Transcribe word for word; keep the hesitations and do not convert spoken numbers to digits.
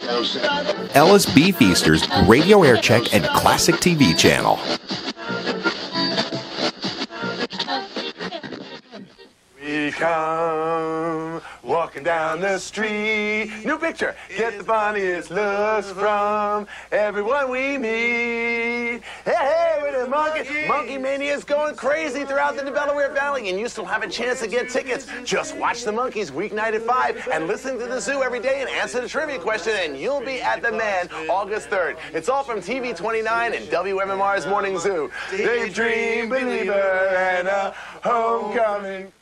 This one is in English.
Ella's Beefeasters Radio Aircheck and Classic T V channel. We come walking down the street. New picture. Get the funniest looks from everyone we meet. Hey, hey, we're the monkey. Monkey Mania is going crazy throughout the Delaware Valley, and you still have a chance to get tickets. Just watch the monkeys weeknight at five and listen to the zoo every day and answer the trivia question, and you'll be at the Man August third. It's all from T V twenty-nine and W M M R's Morning Zoo. Daydream believer and a homecoming.